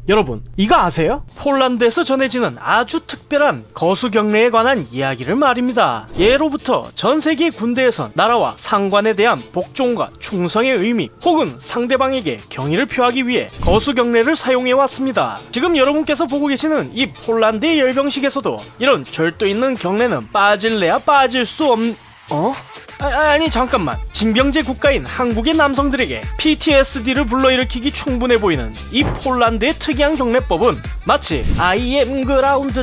여러분, 이거 아세요? 폴란드에서 전해지는 아주 특별한 거수 경례에 관한 이야기를 말입니다. 예로부터 전 세계 군대에선 나라와 상관에 대한 복종과 충성의 의미 혹은 상대방에게 경의를 표하기 위해 거수 경례를 사용해 왔습니다. 지금 여러분께서 보고 계시는 이 폴란드의 열병식에서도 이런 절도 있는 경례는 빠질래야 빠질 수 없는... 아니 잠깐만, 징병제 국가인 한국의 남성들에게 PTSD를 불러일으키기 충분해 보이는 이 폴란드의 특이한 경례법은 마치 I am 그라운드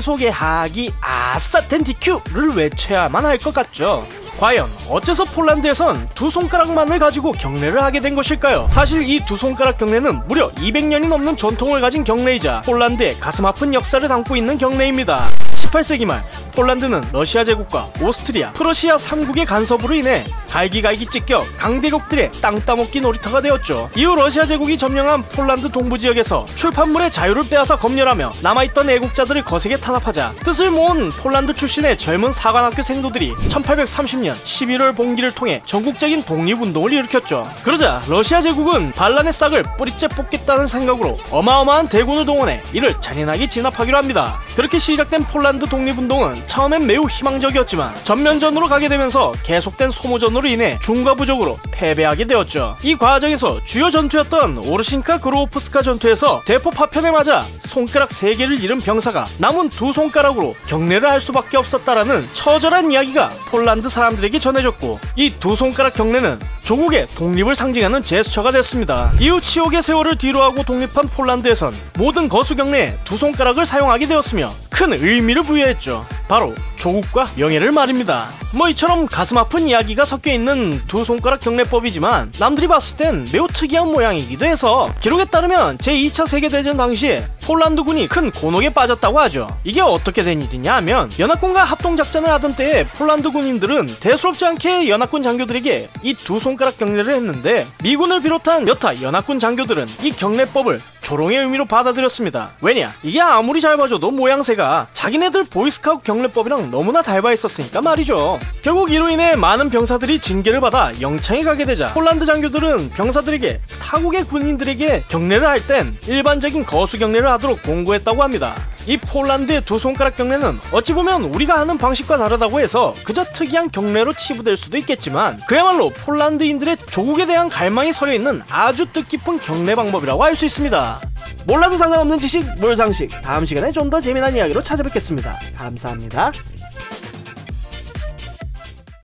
자기소개하기 아싸 텐티큐를 외쳐야만 할 것 같죠. 과연 어째서 폴란드에선 두 손가락만을 가지고 경례를 하게 된 것일까요? 사실 이 두 손가락 경례는 무려 200년이 넘는 전통을 가진 경례이자 폴란드의 가슴 아픈 역사를 담고 있는 경례입니다. 18세기 말 폴란드는 러시아 제국과 오스트리아, 프러시아 3국의 간섭으로 인해 갈기갈기 찢겨 강대국들의 땅 따먹기 놀이터가 되었죠. 이후 러시아 제국이 점령한 폴란드 동부 지역에서 출판물의 자유를 빼앗아 검열하며 남아있던 애국자들을 거세게 탄압하자 뜻을 모은 폴란드 출신의 젊은 사관학교 생도들이 1830년 11월 봉기를 통해 전국적인 독립운동을 일으켰죠. 그러자 러시아 제국은 반란의 싹을 뿌리째 뽑겠다는 생각으로 어마어마한 대군을 동원해 이를 잔인하게 진압하기로 합니다. 그렇게 시작된 폴란드 독립운동은 처음엔 매우 희망적이었지만 전면전으로 가게 되면서 계속된 소모전으로 인해 중과 부족으로 패배하게 되었죠. 이 과정에서 주요 전투였던 오르신카 그로오프스카 전투에서 대포 파편에 맞아 손가락 3개를 잃은 병사가 남은 두 손가락으로 경례를 할 수밖에 없었다라는 처절한 이야기가 폴란드 사람들에게 전해졌고, 이 두 손가락 경례는 조국의 독립을 상징하는 제스처가 됐습니다. 이후 치욕의 세월을 뒤로하고 독립한 폴란드에선 모든 거수 경례에 두 손가락을 사용하게 되었으며 큰 의미를 부여했죠. 바로 조국과 명예를 말입니다. 이처럼 가슴 아픈 이야기가 섞여있는 두 손가락 경례법이지만 남들이 봤을 땐 매우 특이한 모양이기도 해서 기록에 따르면 제2차 세계대전 당시에 폴란드군이 큰 곤혹에 빠졌다고 하죠. 이게 어떻게 된 일이냐 하면 연합군과 합동작전을 하던 때에 폴란드 군인들은 대수롭지 않게 연합군 장교들에게 이 두 손가락 경례를 했는데 미군을 비롯한 여타 연합군 장교들은 이 경례법을 조롱의 의미로 받아들였습니다. 왜냐? 이게 아무리 잘 봐줘도 모양새가 자기네들 보이스카우트 경례법이랑 너무나 닮아있었으니까 말이죠. 결국 이로 인해 많은 병사들이 징계를 받아 영창에 가게 되자 폴란드 장교들은 병사들에게 타국의 군인들에게 경례를 할 땐 일반적인 거수 경례를 하도록 공고했다고 합니다. 이 폴란드의 두 손가락 경례는 어찌 보면 우리가 하는 방식과 다르다고 해서 그저 특이한 경례로 치부될 수도 있겠지만 그야말로 폴란드인들의 조국에 대한 갈망이 서려있는 아주 뜻깊은 경례 방법이라고 할 수 있습니다. 몰라도 상관없는 지식 몰상식, 다음 시간에 좀 더 재미난 이야기로 찾아뵙겠습니다. 감사합니다.